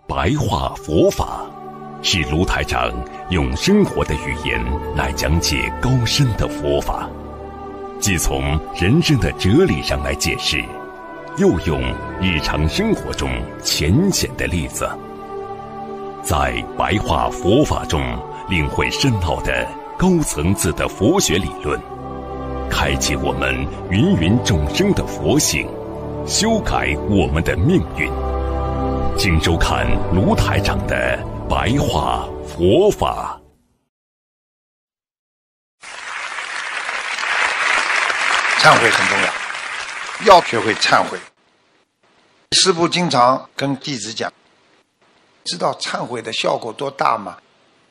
白话佛法，是卢台长用生活的语言来讲解高深的佛法，既从人生的哲理上来解释，又用日常生活中浅显的例子，在白话佛法中领会深奥的高层次的佛学理论，开启我们芸芸众生的佛性，修改我们的命运。请收看卢台长的白话佛法。 忏悔很重要，要学会忏悔。师父经常跟弟子讲，知道忏悔的效果多大吗？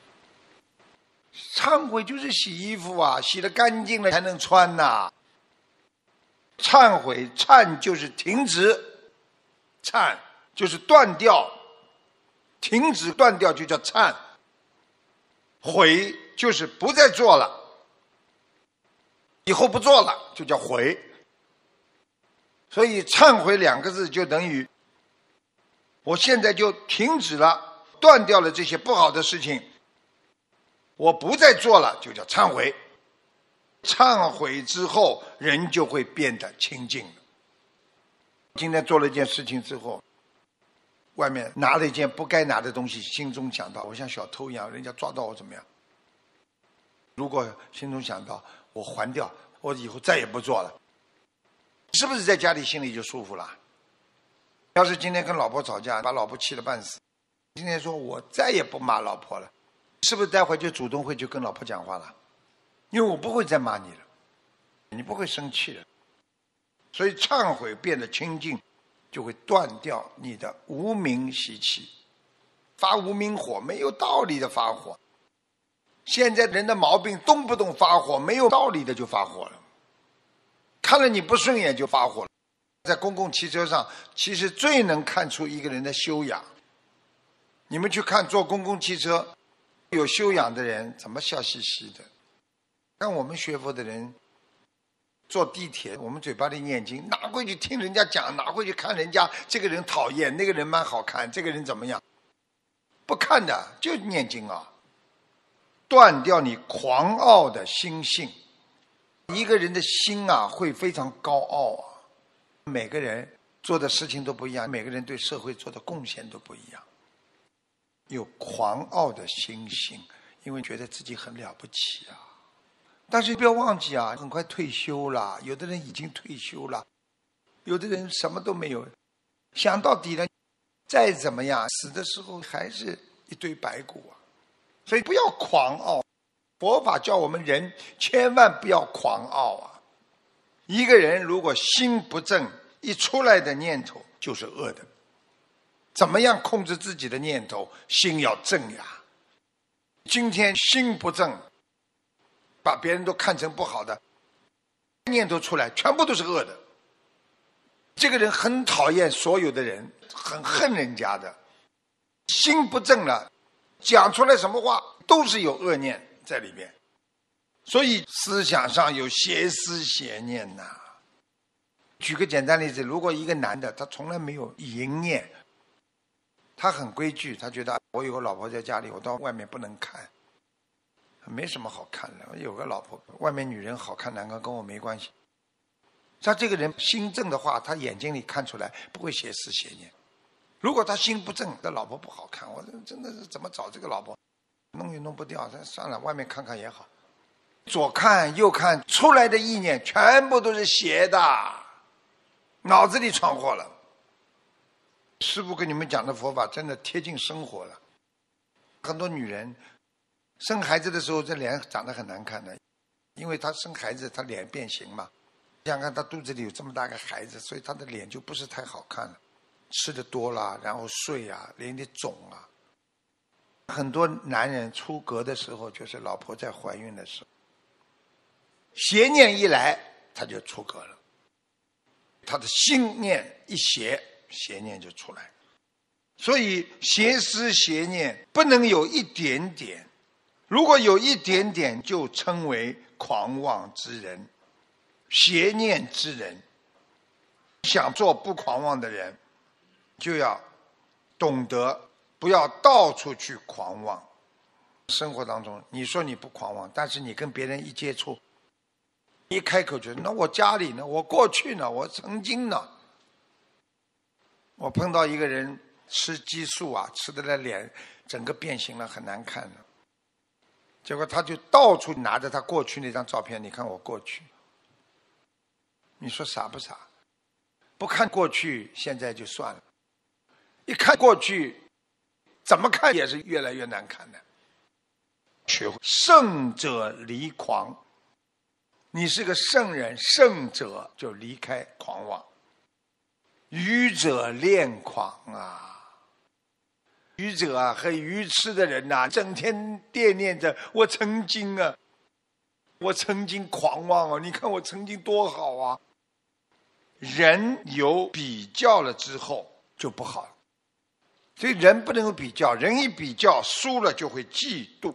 忏悔就是洗衣服啊，洗得干净了才能穿呐。忏悔，忏就是停止，忏就是断掉，停止断掉就叫忏，悔就是不再做了，以后不做了就叫悔。所以忏悔两个字就等于我现在就停止了，断掉了这些不好的事情，我不再做了，就叫忏悔。忏悔之后人就会变得清净了。今天做了一件事情之后，外面拿了一件不该拿的东西，心中想到我像小偷一样，人家抓到我怎么样？如果心中想到我还掉，我以后再也不做了，是不是在家里心里就舒服了？要是今天跟老婆吵架，把老婆气得半死，今天说我再也不骂老婆了，是不是待会就主动会去跟老婆讲话了？因为我不会再骂你了，你不会生气了。所以忏悔变得清净，就会断掉你的无明习气，发无明火，没有道理的发火。现在人的毛病动不动发火，没有道理的就发火了，看了你不顺眼就发火了。在公共汽车上，其实最能看出一个人的修养。你们去看坐公共汽车，有修养的人怎么笑嘻嘻的？看我们学佛的人坐地铁，我们嘴巴里念经，哪会去听人家讲，哪会去看人家这个人讨厌，那个人蛮好看，这个人怎么样？不看的，就念经啊。断掉你狂傲的心性。一个人的心啊，会非常高傲啊。每个人做的事情都不一样，每个人对社会做的贡献都不一样。有狂傲的心性，因为觉得自己很了不起啊。但是不要忘记啊，很快退休了，有的人已经退休了，有的人什么都没有。想到底呢，再怎么样，死的时候还是一堆白骨啊。所以不要狂傲，佛法叫我们人千万不要狂傲啊。一个人如果心不正，一出来的念头就是恶的。怎么样控制自己的念头？心要正呀。今天心不正，把别人都看成不好的念头出来，全部都是恶的。这个人很讨厌所有的人，很恨人家的。心不正了，讲出来什么话都是有恶念在里面。所以思想上有邪思邪念呐。举个简单例子，如果一个男的他从来没有淫念，他很规矩，他觉得我有个老婆在家里，我到外面不能看，没什么好看的，我有个老婆，外面女人好看难看跟我没关系。他这个人心正的话，他眼睛里看出来不会邪思邪念。如果他心不正，这老婆不好看，我真的是怎么找这个老婆，弄也弄不掉，算了，外面看看也好。左看右看出来的意念全部都是邪的，脑子里闯祸了。师父跟你们讲的佛法真的贴近生活了。很多女人生孩子的时候，这脸长得很难看的，因为她生孩子，她脸变形嘛。想看她肚子里有这么大个孩子，所以她的脸就不是太好看了。吃的多了，然后睡啊，脸里肿啊。很多男人出阁的时候，就是老婆在怀孕的时候，邪念一来，他就出阁了。他的心念一邪，邪念就出来。所以邪思邪念不能有一点点，如果有一点点，就称为狂妄之人、邪念之人。想做不狂妄的人，就要懂得不要到处去狂妄。生活当中，你说你不狂妄，但是你跟别人一接触，一开口就那我家里呢，我过去呢，我曾经呢。我碰到一个人吃激素啊，吃的那脸整个变形了，很难看了。结果他就到处拿着他过去那张照片，你看我过去，你说傻不傻？不看过去，现在就算了；一看过去，怎么看也是越来越难看的。学会圣者离狂，你是个圣人，圣者就离开狂妄。愚者恋狂啊！愚者啊，很愚痴的人呐，整天惦念着我曾经啊，我曾经狂妄啊！你看我曾经多好啊！人有比较了之后就不好了，所以人不能够比较，人一比较输了就会嫉妒。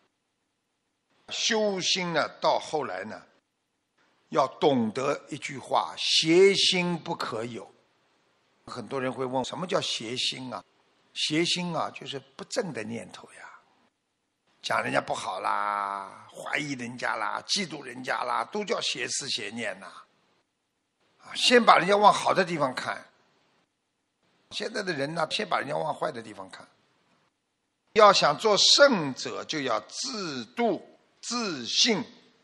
修心呢，到后来呢，要懂得一句话：邪心不可有。很多人会问，什么叫邪心啊？邪心啊，就是不正的念头呀，讲人家不好啦，怀疑人家啦，嫉妒人家啦，都叫邪思邪念呐。先把人家往好的地方看。现在的人呢，先把人家往坏的地方看。要想做圣者，就要自度、自信、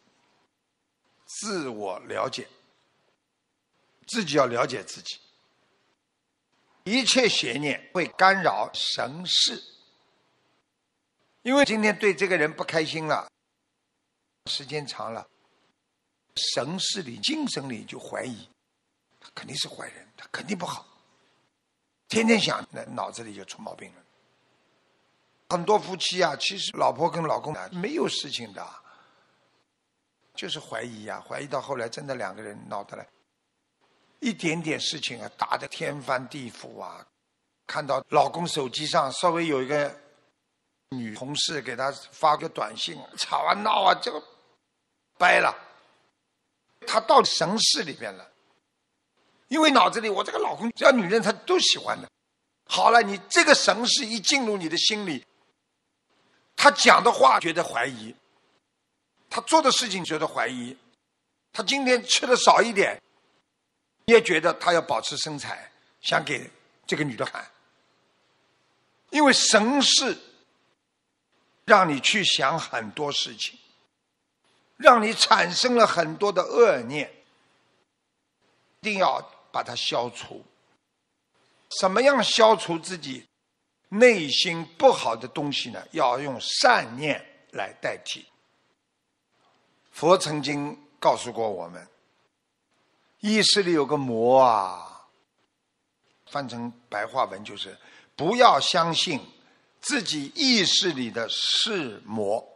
自我了解，自己要了解自己。一切邪念会干扰神识，因为今天对这个人不开心了，时间长了，神识里、精神里就怀疑，他肯定是坏人，他肯定不好，天天想，那脑子里就出毛病了。很多夫妻啊，其实老婆跟老公啊没有事情的，就是怀疑啊，怀疑到后来真的两个人闹得来。一点点事情啊，打得天翻地覆啊！看到老公手机上稍微有一个女同事给他发个短信，吵啊闹啊，这个掰了，他到神识里边了。因为脑子里我这个老公，只要女人她都喜欢的。好了，你这个神识一进入你的心里，他讲的话觉得怀疑，他做的事情觉得怀疑，他今天吃的少一点。你也觉得他要保持身材，想给这个女的看，因为神识让你去想很多事情，让你产生了很多的恶念，一定要把它消除。怎么样消除自己内心不好的东西呢？要用善念来代替。佛曾经告诉过我们，意识里有个魔啊，翻成白话文就是不要相信自己意识里的是魔。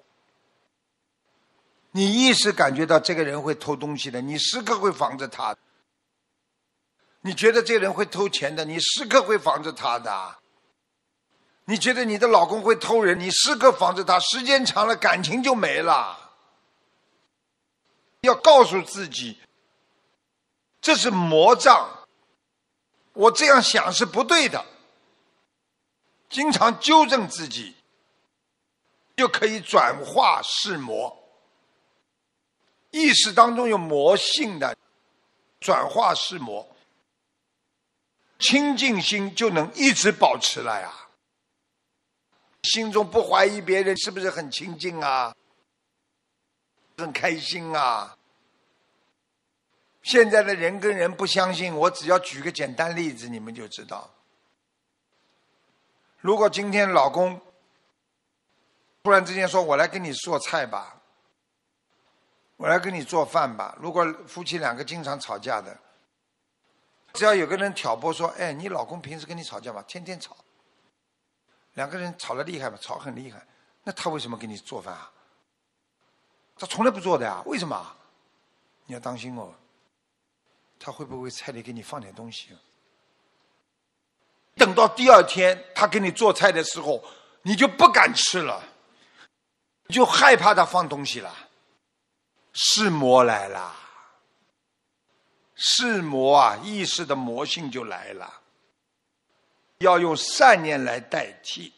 你意识感觉到这个人会偷东西的，你时刻会防着他；你觉得这个人会偷钱的，你时刻会防着他的；你觉得你的老公会偷人，你时刻防着他，时间长了感情就没了。要告诉自己，这是魔障，我这样想是不对的，经常纠正自己，就可以转化是魔。意识当中有魔性的，转化是魔，清净心就能一直保持了呀。心中不怀疑别人，是不是很清净啊？很开心啊？现在的人跟人不相信，我只要举个简单例子，你们就知道。如果今天老公突然之间说，我来给你做菜吧，我来给你做饭吧。如果夫妻两个经常吵架的，只要有个人挑拨说，哎，你老公平时跟你吵架吗？天天吵。两个人吵得厉害吗？吵很厉害。那他为什么给你做饭啊？他从来不做的呀，为什么？你要当心哦，他会不会菜里给你放点东西？等到第二天他给你做菜的时候，你就不敢吃了，你就害怕他放东西了。是魔来了，是魔啊，意识的魔性就来了。要用善念来代替。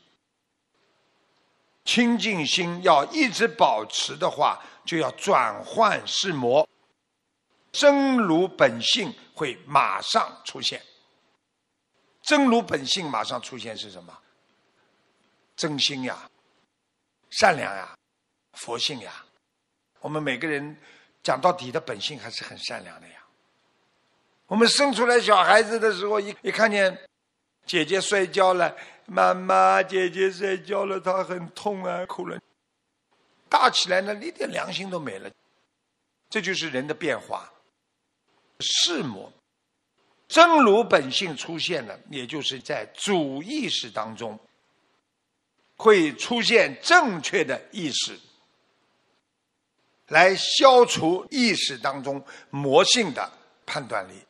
清净心要一直保持的话，就要转换是魔，真如本性会马上出现。真如本性马上出现是什么？真心呀，善良呀，佛性呀。我们每个人讲到底的本性还是很善良的呀。我们生出来小孩子的时候，一看见姐姐摔跤了，妈妈，姐姐摔跤了，她很痛啊，哭了。大起来呢，一点良心都没了。这就是人的变化。是魔，真如本性出现了，也就是在主意识当中会出现正确的意识，来消除意识当中魔性的判断力。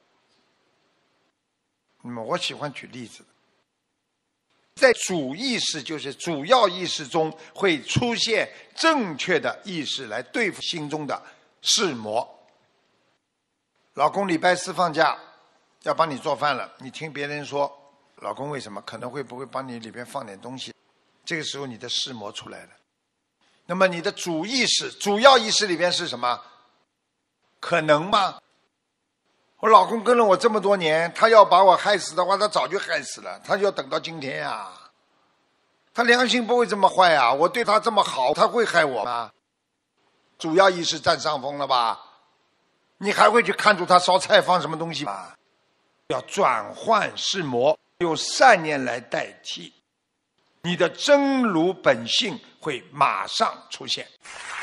我喜欢举例子，在主意识，就是主要意识中会出现正确的意识来对付心中的是魔。老公礼拜四放假要帮你做饭了，你听别人说，老公为什么可能会不会帮你里边放点东西，这个时候你的是魔出来了。那么你的主意识、主要意识里边是什么？可能吗？我老公跟了我这么多年，他要把我害死的话，他早就害死了，他就要等到今天呀。他良心不会这么坏啊，我对他这么好，他会害我吗？主要意识占上风了吧？你还会去看出他烧菜放什么东西吗？要转换是魔，用善念来代替，你的真如本性会马上出现。